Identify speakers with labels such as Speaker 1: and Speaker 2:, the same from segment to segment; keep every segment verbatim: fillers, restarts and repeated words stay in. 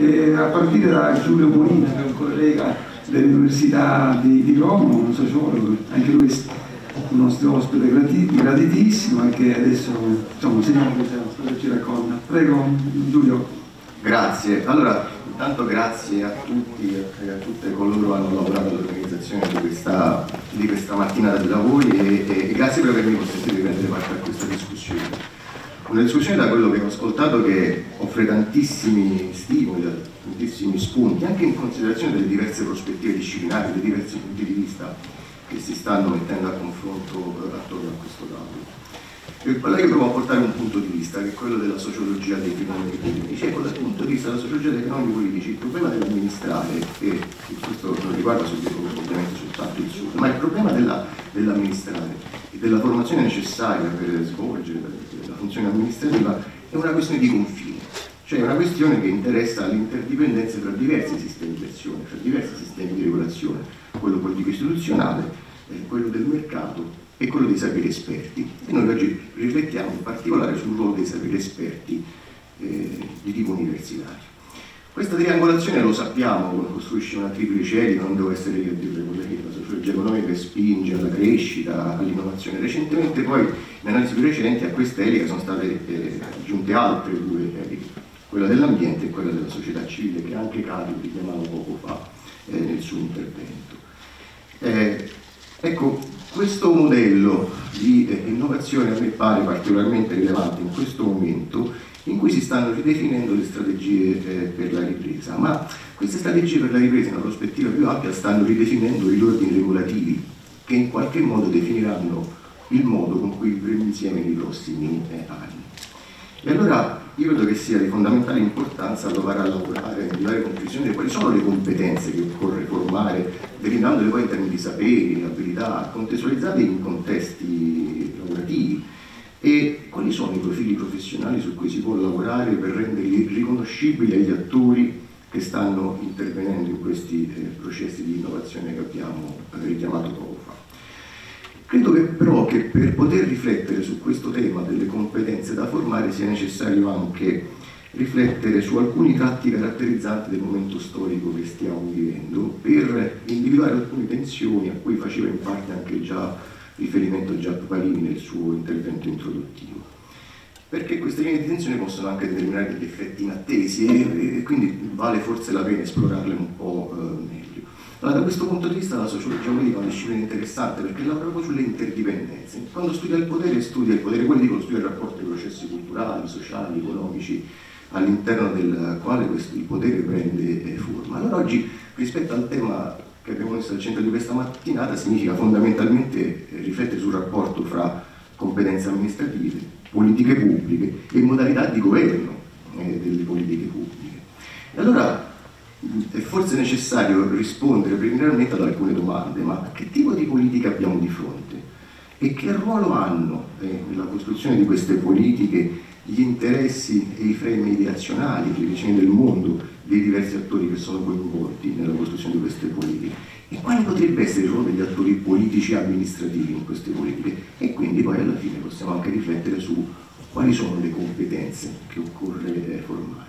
Speaker 1: eh, a partire da Giulio Bonino, che è un collega dell'Università di, di Roma, un sociologo, anche lui è un nostro ospite graditissimo e che adesso insomma sentiamo cosa ci racconta. Prego Giulio.
Speaker 2: Grazie. Allora, intanto grazie a tutti e a tutte coloro che hanno lavorato all'organizzazione di questa, di questa mattinata di lavori e, e, e grazie per avermi consentito di prendere parte a questa discussione. Una discussione, da quello che ho ascoltato, che offre tantissimi stimoli, tantissimi spunti, anche in considerazione delle diverse prospettive disciplinari, dei diversi punti di vista che si stanno mettendo a confronto attorno a questo tavolo. E quella io provo a portare un punto di vista, che è quello della sociologia dei fenomeni politici. Ecco, dal punto di vista della sociologia dei fenomeni politici, il problema dell'amministrare, e questo non riguarda ovviamente soltanto il Sud, ma il problema dell'amministrare e della formazione necessaria per svolgere la funzione amministrativa è una questione di confine, cioè è una questione che interessa l'interdipendenza tra diversi sistemi di azione, cioè diversi sistemi di regolazione, quello politico istituzionale, eh, quello del mercato e quello dei saperi esperti. E noi oggi riflettiamo in particolare sul ruolo dei saperi esperti eh, di tipo universitario. Questa triangolazione, lo sappiamo, costruisce una triplice elica, non devo essere io a dirle quella che la sociologia economica spinge alla crescita, all'innovazione. Recentemente poi, in analisi più recenti, a questa elica sono state eh, aggiunte altre due eliche, quella dell'ambiente e quella della società civile, che anche Carlo richiamava poco fa eh, nel suo intervento. Eh, ecco, questo modello di eh, innovazione a me pare particolarmente rilevante in questo momento in cui si stanno ridefinendo le strategie eh, per la ripresa, ma queste strategie per la ripresa in una prospettiva più ampia stanno ridefinendo gli ordini regolativi che in qualche modo definiranno il modo con cui vivremo insieme nei prossimi eh, anni. E allora io credo che sia di fondamentale importanza provare a lavorare, a dare conclusione di quali sono le competenze che occorre formare, delineandole poi in termini di saperi, abilità, contestualizzate in contesti lavorativi, e quali sono i profili professionali su cui si può lavorare per renderli riconoscibili agli attori che stanno intervenendo in questi eh, processi di innovazione che abbiamo eh, richiamato poco fa. Credo che però che per poter riflettere su questo tema delle competenze da formare sia necessario anche riflettere su alcuni tratti caratterizzanti del momento storico che stiamo vivendo, per individuare alcune tensioni a cui faceva in parte anche già riferimento a Giap Palini nel suo intervento introduttivo, perché queste linee di tensione possono anche determinare degli effetti inattesi e, e quindi vale forse la pena esplorarle un po' eh, meglio. Allora, da questo punto di vista la sociologia politica è una disciplina interessante perché lavora proprio sulle interdipendenze. Quando studia il potere, studia il potere politico, studia il rapporto ai processi culturali, sociali, economici, all'interno del quale questo, il potere prende eh, forma. Allora oggi, rispetto al tema che abbiamo messo al centro di questa mattinata, significa fondamentalmente riflettere sul rapporto fra competenze amministrative, politiche pubbliche e modalità di governo eh, delle politiche pubbliche. E allora è forse necessario rispondere preliminarmente ad alcune domande: ma che tipo di politica abbiamo di fronte? E che ruolo hanno eh, nella costruzione di queste politiche gli interessi e i freni ideazionali, le vicine del mondo dei diversi attori che sono coinvolti nella costruzione di queste politiche, e quale potrebbe essere il ruolo degli attori politici e amministrativi in queste politiche, e quindi poi alla fine possiamo anche riflettere su quali sono le competenze che occorre formare.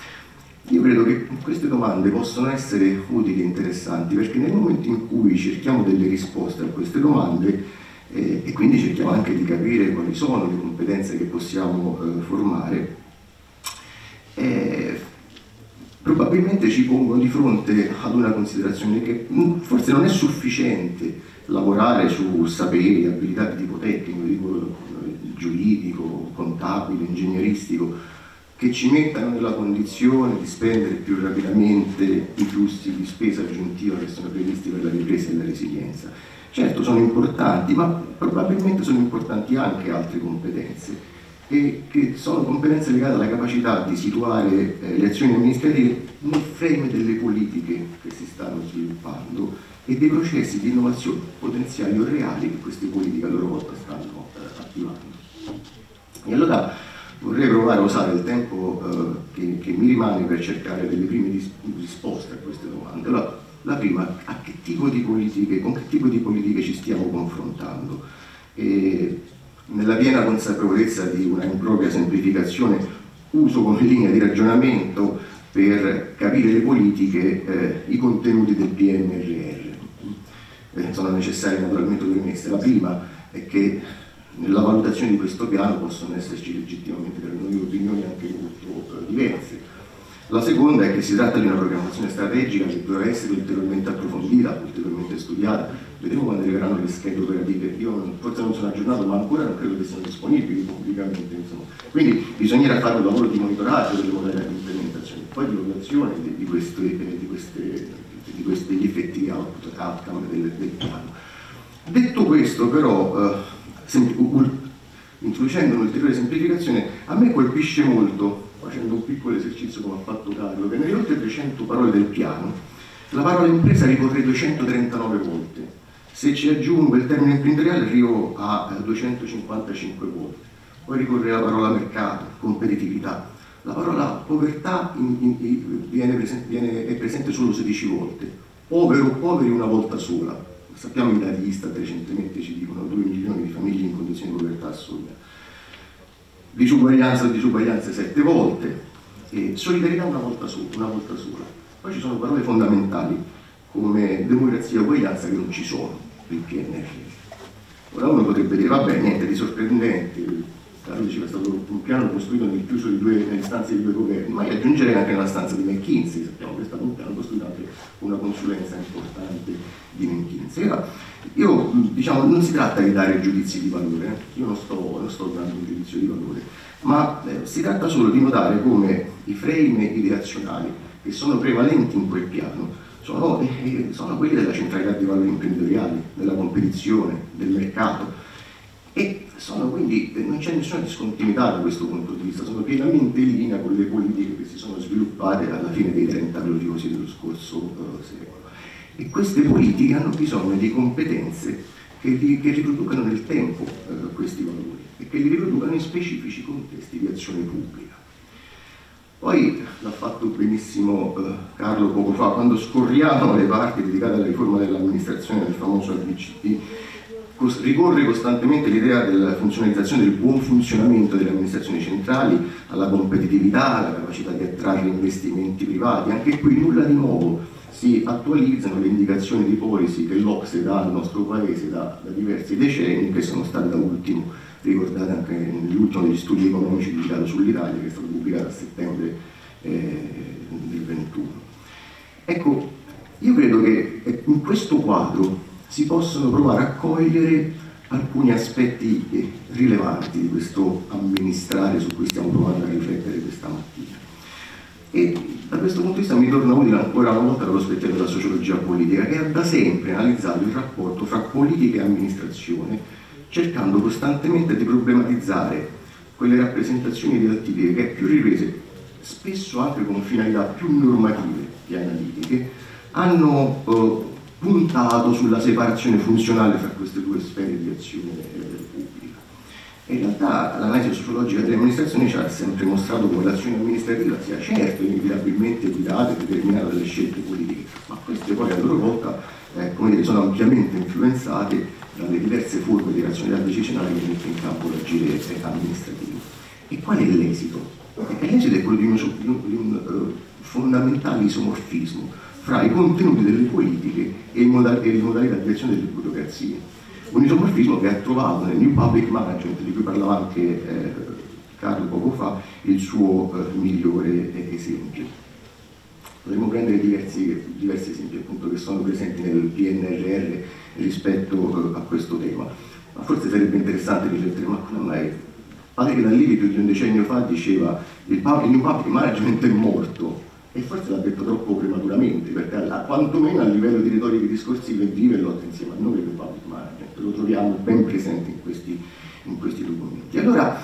Speaker 2: Io credo che queste domande possono essere utili e interessanti perché nel momento in cui cerchiamo delle risposte a queste domande eh, e quindi cerchiamo anche di capire quali sono le competenze che possiamo eh, formare, eh, probabilmente ci pongono di fronte ad una considerazione che forse non è sufficiente lavorare su saperi, abilità di tipo tecnico, di tipo giuridico, contabile, ingegneristico, che ci mettano nella condizione di spendere più rapidamente i flussi di spesa aggiuntiva che sono previsti per la ripresa e la resilienza. Certo, sono importanti, ma probabilmente sono importanti anche altre competenze, e che sono competenze legate alla capacità di situare eh, le azioni amministrative nel frame delle politiche che si stanno sviluppando e dei processi di innovazione potenziali o reali che queste politiche a loro volta stanno eh, attivando. E allora vorrei provare a usare il tempo eh, che, che mi rimane per cercare delle prime risposte a queste domande. Allora, la prima: a che tipo di politiche, con che tipo di politiche ci stiamo confrontando? E, nella piena consapevolezza di una impropria semplificazione, uso come linea di ragionamento per capire le politiche, eh, i contenuti del P N R R. Eh, sono necessarie naturalmente due premesse. La prima è che nella valutazione di questo piano possono esserci legittimamente per noi opinioni anche molto eh, diverse. La seconda è che si tratta di una programmazione strategica che dovrà essere ulteriormente approfondita, ulteriormente studiata. Vedremo quando arriveranno le schede operative. Io forse non sono aggiornato, ma ancora non credo che siano disponibili pubblicamente. Insomma. Quindi bisognerà fare un lavoro di monitoraggio delle modalità di implementazione, poi di valutazione di, di, queste, di, queste, di questi effettivi output, outcome del, del piano. Detto questo, però, eh, introducendo un'ulteriore semplificazione, a me colpisce molto, facendo un piccolo esercizio come ha fatto Carlo, che nelle oltre trecento parole del piano la parola impresa ricorre duecentotrentanove volte. Se ci aggiungo il termine imprenditoriale arrivo a duecentocinquantacinque volte. Poi ricorre la parola mercato, competitività. La parola povertà in, in, in, viene presente, viene, è presente solo sedici volte. Povero o poveri una volta sola. Sappiamo i dati Istat recentemente ci dicono due milioni di famiglie in condizioni di povertà assoluta. Disuguaglianza o disuguaglianze sette volte. E solidarietà una volta sola, una volta sola. Poi ci sono parole fondamentali come democrazia e uguaglianza che non ci sono nel P N R R. Ora uno potrebbe dire, vabbè, niente di sorprendente, Carlo diceva è stato un piano costruito nel chiuso di due, nelle stanze di due governi, ma io aggiungerei anche nella stanza di McKinsey, sappiamo che è stato un piano costruito anche una consulenza importante di McKinsey. Ora, io, diciamo, non si tratta di dare giudizi di valore, eh? Io non sto, non sto dando un giudizio di valore, ma eh, si tratta solo di notare come i frame ideazionali che sono prevalenti in quel piano sono, eh, sono quelli della centralità dei valori imprenditoriali, della competizione, del mercato, e sono quindi, non c'è nessuna discontinuità da questo punto di vista, sono pienamente in linea con le politiche che si sono sviluppate alla fine dei trenta gloriosi dello scorso uh, secolo. E queste politiche hanno bisogno di competenze che, li, che riproducano nel tempo uh, questi valori e che li riproducano in specifici contesti di azione pubblica. Poi l'ha fatto benissimo uh, Carlo poco fa, quando scorriamo le parti dedicate alla riforma dell'amministrazione del famoso A B C P, ricorre costantemente l'idea della funzionalizzazione, del buon funzionamento delle amministrazioni centrali, alla competitività, alla capacità di attrarre investimenti privati. Anche qui nulla di nuovo, si attualizzano le indicazioni di policy che l'O C S E dà al nostro paese da, da diversi decenni, che sono state da ultimo ricordate anche nell'ultimo degli studi economici dedicato sull'Italia, che è stato pubblicato a settembre eh, del ventuno. Ecco, io credo che in questo quadro si possono provare a cogliere alcuni aspetti eh, rilevanti di questo amministrare su cui stiamo provando a riflettere questa mattina. E da questo punto di vista mi torna utile ancora una volta la prospettiva della sociologia politica, che ha da sempre analizzato il rapporto fra politica e amministrazione, cercando costantemente di problematizzare quelle rappresentazioni redattive che, più riprese, spesso anche con finalità più normative che analitiche, hanno eh, puntato sulla separazione funzionale fra queste due sfere di azione eh, pubblica. E in realtà l'analisi sociologica delle amministrazioni ci ha sempre mostrato come l'azione amministrativa sia certo inevitabilmente guidata e determinata dalle scelte politiche, ma queste poi a loro volta eh, come dire, sono ampiamente influenzate dalle diverse forme di razionalità decisionale che mette in campo l'agire amministrativo. E qual è l'esito? L'esito è quello di un, di un, di un uh, fondamentale isomorfismo fra i contenuti delle politiche e, moda e le modalità di azione delle burocrazie. Un isomorfismo che ha trovato nel New Public Management, di cui parlava anche eh, Carlo poco fa, il suo eh, migliore eh, esempio. Potremmo prendere diversi, diversi esempi appunto che sono presenti nel P N R R rispetto uh, a questo tema. Ma forse sarebbe interessante riflettere, ma come mai? Pare che Dalli più di un decennio fa diceva il, il New Public Management è morto, e forse l'ha detto troppo prematuramente, perché a, quantomeno a livello di retoriche discorsive vive e lotta insieme a noi del Public Management, lo troviamo ben presente in questi, in questi documenti. Allora,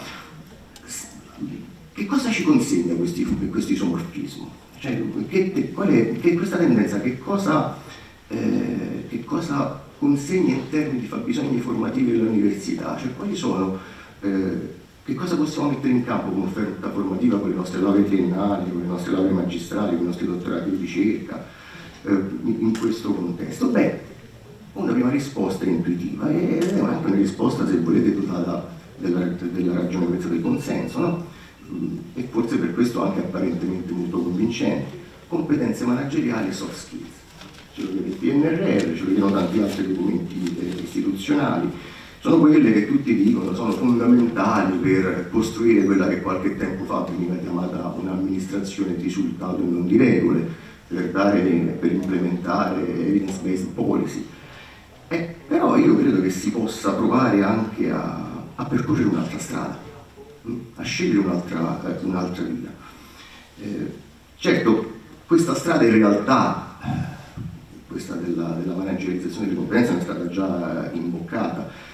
Speaker 2: che cosa ci consegna questi, questo isomorfismo? Cioè, che, qual è, che questa tendenza, che cosa, eh, che cosa consegna in termini di fabbisogni formativi dell'università? Cioè, quali sono, eh, che cosa possiamo mettere in campo come offerta formativa con le nostre lauree triennali, con le nostre lauree magistrali, con i nostri dottorati di ricerca, eh, in, in questo contesto? Beh, una prima risposta è intuitiva ed è anche una risposta, se volete, dotata della, della ragionevolezza del consenso, no? e forse per questo anche apparentemente molto convincenti, competenze manageriali e soft skills. Ce lo vede il P N R R, ce lo vedono tanti altri documenti eh, istituzionali, sono quelle che tutti dicono sono fondamentali per costruire quella che qualche tempo fa veniva chiamata un'amministrazione di risultato e non di regole, per, dare, per implementare evidence-based policy. Eh, però io credo che si possa provare anche a, a percorrere un'altra strada, a scegliere un'altra eh, un'altra via. Eh, certo, questa strada in realtà, questa della, della managerializzazione delle competenze, è una strada già imboccata.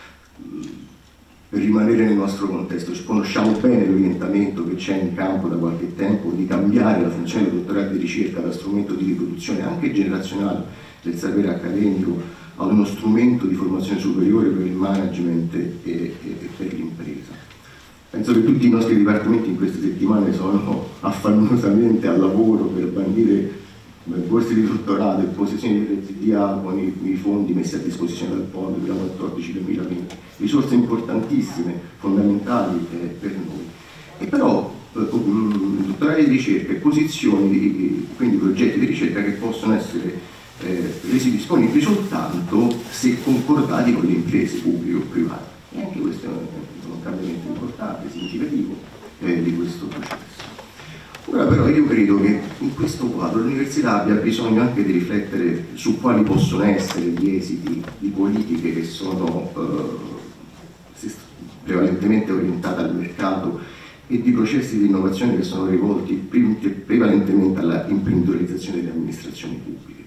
Speaker 2: Per rimanere nel nostro contesto, conosciamo bene l'orientamento che c'è in campo da qualche tempo di cambiare la funzione del dottorato di ricerca da strumento di riproduzione anche generazionale del sapere accademico a uno strumento di formazione superiore per il management e, e, e per l'impresa. Penso che tutti i nostri dipartimenti in queste settimane sono affannosamente al lavoro per bandire borse di dottorato e posizioni di P Z D A con i, i fondi messi a disposizione dal Fondo per la quattordici duemilaventi, risorse importantissime, fondamentali eh, per noi. E però eh, um, dottorati di ricerca e posizioni, di, quindi progetti di ricerca che possono essere eh, resi disponibili soltanto se concordati con le imprese pubbliche o private. E anche questo è un, un cambiamento importante, significativo eh, di questo processo. Ora però io credo che in questo quadro l'università abbia bisogno anche di riflettere su quali possono essere gli esiti di politiche che sono eh, prevalentemente orientate al mercato e di processi di innovazione che sono rivolti prevalentemente alla imprenditorializzazione delle amministrazioni pubbliche.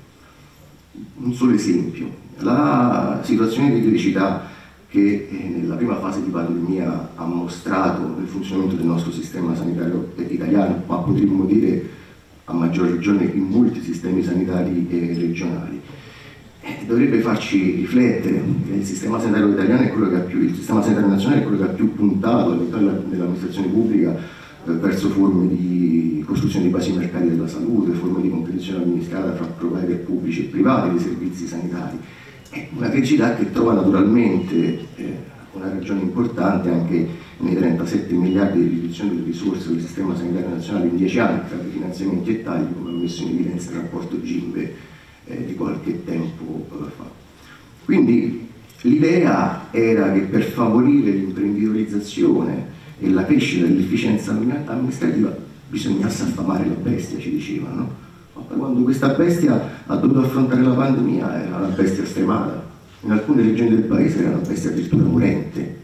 Speaker 2: Un solo esempio, la situazione di criticità che nella prima fase di pandemia ha mostrato il funzionamento del nostro sistema sanitario italiano, ma potremmo dire a maggior ragione in molti sistemi sanitari eh, regionali, eh, dovrebbe farci riflettere che il sistema sanitario italiano è quello che ha più, il sistema sanitario nazionale è quello che ha più puntato all'interno dell'amministrazione pubblica eh, verso forme di costruzione di basi mercati della salute, forme di competizione amministrata fra provider pubblici e privati dei servizi sanitari. Una criticità che trova naturalmente eh, una ragione importante anche nei trentasette miliardi di riduzione delle risorse del sistema sanitario nazionale in dieci anni tra finanziamenti e tagli, come ha messo in evidenza il rapporto Gimbe eh, di qualche tempo eh, fa. Quindi l'idea era che per favorire l'imprenditorializzazione e la crescita dell'efficienza amministrativa bisognasse affamare la bestia, ci dicevano, no? Quando questa bestia ha dovuto affrontare la pandemia era una bestia stremata, in alcune regioni del paese era una bestia addirittura morente.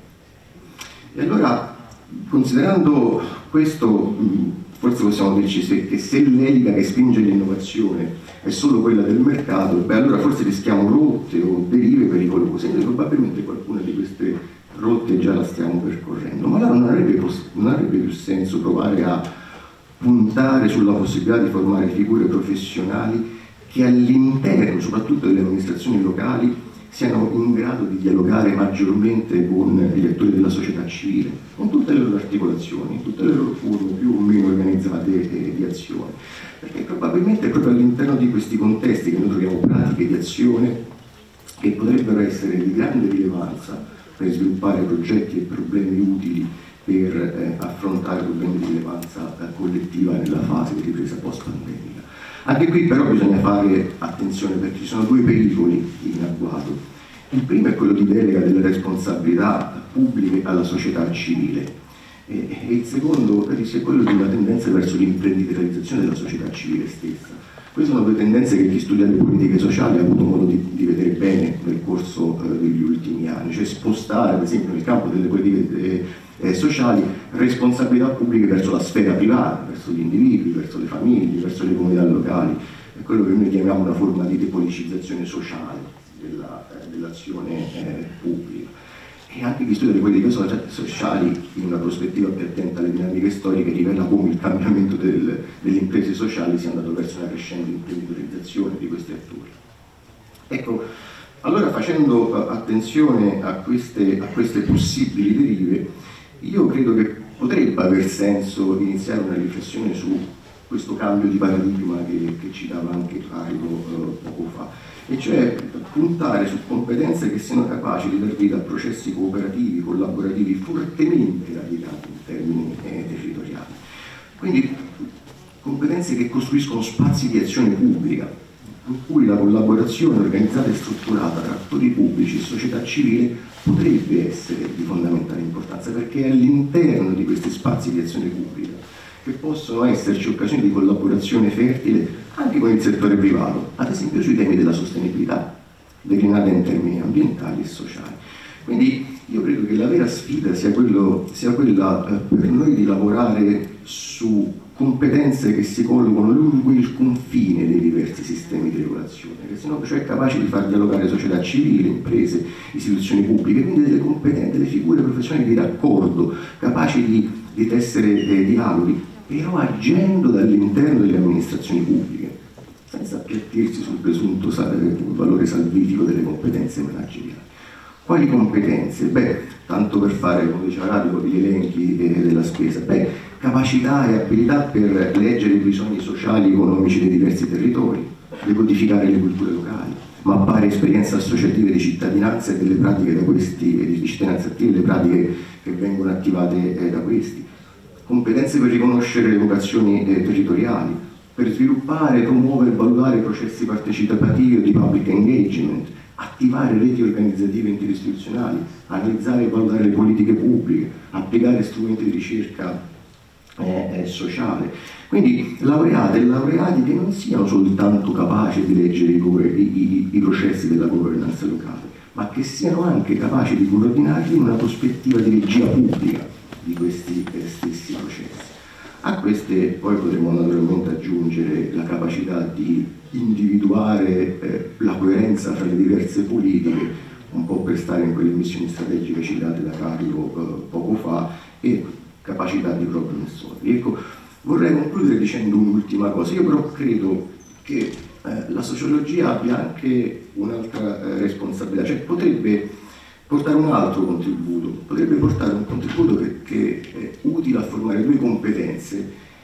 Speaker 2: E allora, considerando questo, forse possiamo dirci se, che se l'elica che spinge l'innovazione è solo quella del mercato, beh allora forse rischiamo rotte o derive pericolose, e noi probabilmente qualcuna di queste rotte già la stiamo percorrendo, ma allora non avrebbe, non avrebbe più senso provare a puntare sulla possibilità di formare figure professionali che all'interno, soprattutto delle amministrazioni locali, siano in grado di dialogare maggiormente con gli attori della società civile, con tutte le loro articolazioni, tutte le loro forme più o meno organizzate eh, di azione. Perché probabilmente è proprio all'interno di questi contesti che noi troviamo pratiche di azione che potrebbero essere di grande rilevanza per sviluppare progetti e problemi utili per eh, affrontare problemi di rilevanza eh, collettiva nella fase di ripresa post-pandemica. Anche qui però bisogna fare attenzione perché ci sono due pericoli in agguato. Il primo è quello di delega delle responsabilità pubbliche alla società civile e, e il secondo è quello di una tendenza verso l'imprenditorializzazione della società civile stessa. Queste sono due tendenze che chi studia le politiche sociali ha avuto modo di, di vedere bene nel corso eh, degli ultimi anni, cioè spostare ad esempio nel campo delle politiche eh, eh, sociali responsabilità pubbliche verso la sfera privata, verso gli individui, verso le famiglie, verso le comunità locali, è quello che noi chiamiamo una forma di depolicizzazione sociale della, eh, dell'azione eh, pubblica. E anche chi studia le politiche sociali in una prospettiva più attenta alle dinamiche storiche rivela come il cambiamento del, delle imprese sociali sia andato verso una crescente imprenditorializzazione di questi attori. Ecco, allora facendo attenzione a queste, a queste possibili derive, io credo che potrebbe aver senso iniziare una riflessione su questo cambio di paradigma che, che citava anche Carlo eh, poco fa, e cioè puntare su competenze che siano capaci di dar vita a processi cooperativi, collaborativi fortemente radicati in termini eh, territoriali. Quindi competenze che costruiscono spazi di azione pubblica, in cui la collaborazione organizzata e strutturata tra attori pubblici e società civile potrebbe essere di fondamentale importanza, perché è all'interno di questi spazi di azione pubblica che possono esserci occasioni di collaborazione fertile anche con il settore privato, ad esempio sui temi della sostenibilità, declinata in termini ambientali e sociali. Quindi io credo che la vera sfida sia, quello, sia quella eh, per noi di lavorare su competenze che si collocano lungo il confine dei diversi sistemi di regolazione, che siano cioè capaci di far dialogare società civile, imprese, istituzioni pubbliche, quindi delle competenze, delle figure professionali di raccordo, capaci di, di tessere eh, dialoghi, però agendo dall'interno delle amministrazioni pubbliche, senza appiattirsi sul presunto sal- valore salvifico delle competenze manageriali. Quali competenze? Beh, tanto per fare, come diceva Radio, gli elenchi eh, della spesa, beh, capacità e abilità per leggere i bisogni sociali e economici dei diversi territori, decodificare le culture locali, mappare esperienze associative di cittadinanza e delle pratiche da questi, di cittadinanza attiva e le pratiche che vengono attivate eh, da questi, competenze per riconoscere le vocazioni eh, territoriali, per sviluppare, promuovere e valutare processi partecipativi o di public engagement, attivare reti organizzative interistituzionali, analizzare e valutare le politiche pubbliche, applicare strumenti di ricerca eh, eh, sociale. Quindi laureate e laureati che non siano soltanto capaci di leggere i, i, i processi della governance locale, ma che siano anche capaci di coordinarli in una prospettiva di regia pubblica di questi eh, stessi processi. A queste poi potremo naturalmente aggiungere la capacità di individuare eh, la coerenza fra le diverse politiche, un po' per stare in quelle missioni strategiche citate da Carlo eh, poco fa, e capacità di problem solving. Ecco, vorrei concludere dicendo un'ultima cosa. Io però credo che eh, la sociologia abbia anche un'altra eh, responsabilità, cioè potrebbe portare un altro contributo, potrebbe portare un contributo che, che è utile a formare due competenze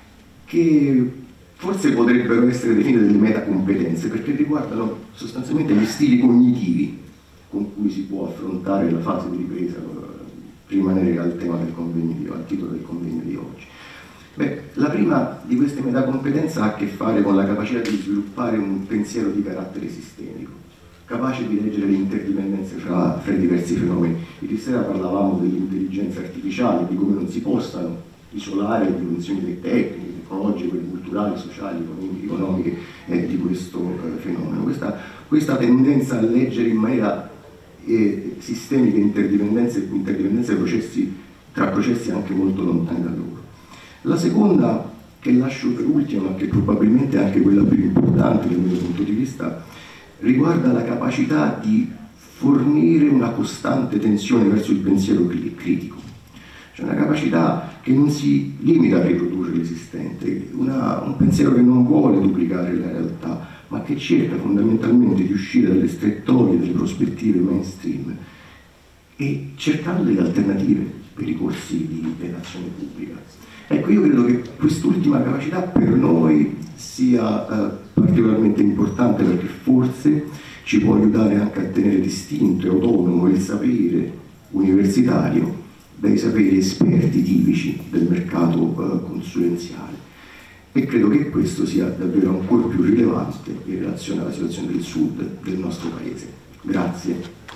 Speaker 2: che forse potrebbero essere definite delle metacompetenze, perché riguardano sostanzialmente gli stili cognitivi con cui si può affrontare la fase di ripresa, per rimanere al tema del convegno di, al titolo del convegno di oggi. Beh, la prima di queste metacompetenze ha a che fare con la capacità di sviluppare un pensiero di carattere sistemico, capace di leggere le interdipendenze fra, fra i diversi fenomeni. Ieri sera parlavamo dell'intelligenza artificiale, di come non si possano isolare le dimensioni tecniche, tecnologiche, culturali, sociali, economiche eh, di questo eh, fenomeno. Questa, questa tendenza a leggere in maniera eh, sistemica interdipendenze e interdipendenze processi, tra processi anche molto lontani da loro. La seconda, che lascio per ultima, ma che probabilmente è anche quella più importante dal mio punto di vista, riguarda la capacità di fornire una costante tensione verso il pensiero critico, cioè una capacità che non si limita a riprodurre l'esistente, una, un pensiero che non vuole duplicare la realtà, ma che cerca fondamentalmente di uscire dalle strettoie delle prospettive mainstream e cercando delle alternative per i corsi di azione pubblica. Ecco, io credo che quest'ultima capacità per noi sia eh, particolarmente importante, perché forse ci può aiutare anche a tenere distinto e autonomo il sapere universitario dai saperi esperti tipici del mercato eh, consulenziale, e credo che questo sia davvero ancora più rilevante in relazione alla situazione del sud del nostro paese. Grazie.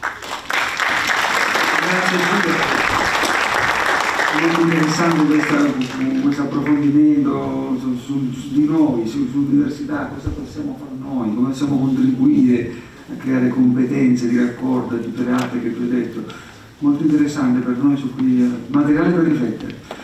Speaker 1: Grazie Giulio. Molto interessante questo approfondimento su, su, su di noi, su, sull'università, cosa possiamo fare noi, come possiamo contribuire a creare competenze di raccordo, di pratiche che tu hai detto. Molto interessante per noi, su cui materiale per riflettere.